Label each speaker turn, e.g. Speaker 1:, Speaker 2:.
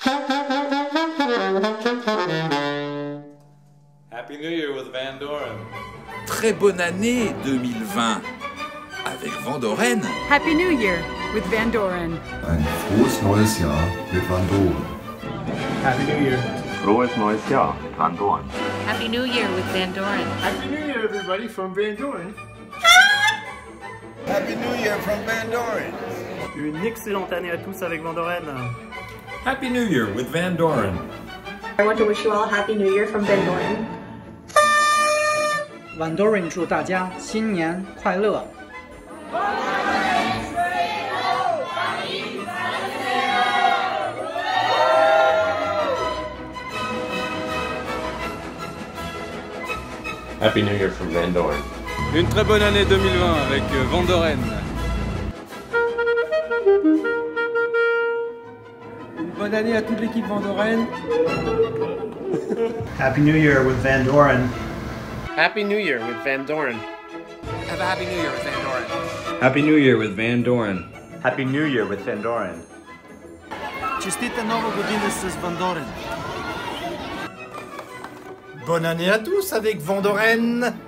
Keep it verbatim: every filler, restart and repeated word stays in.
Speaker 1: Happy New Year with Vandoren.
Speaker 2: Très bonne année deux mille vingt avec Vandoren.
Speaker 3: Happy New Year with Vandoren.
Speaker 4: Ein frohes neues Jahr mit Vandoren.
Speaker 5: Happy New Year.
Speaker 6: Frohes neues Jahr, Vandoren.
Speaker 7: Happy New Year with Vandoren.
Speaker 5: Happy New Year, everybody, from Vandoren.
Speaker 8: Happy New Year from Vandoren.
Speaker 9: Une excellente année à tous avec Vandoren.
Speaker 10: Happy New Year with Vandoren.
Speaker 11: I want to wish you all a Happy New Year from Vandoren.
Speaker 12: Vandoren 祝大家新年快乐。
Speaker 1: Happy New Year from Vandoren.
Speaker 13: Une très bonne année deux mille vingt avec Vandoren.
Speaker 14: Une bonne année à toute l'équipe Vandoren.
Speaker 15: Happy New Year with Vandoren.
Speaker 16: Happy New Year with Vandoren.
Speaker 17: Have a Happy New Year with Vandoren.
Speaker 10: Happy New Year with Vandoren.
Speaker 6: Happy New Year with Vandoren.
Speaker 18: Честита нова година с Vandoren.
Speaker 19: Bonne année à tous avec Vandoren.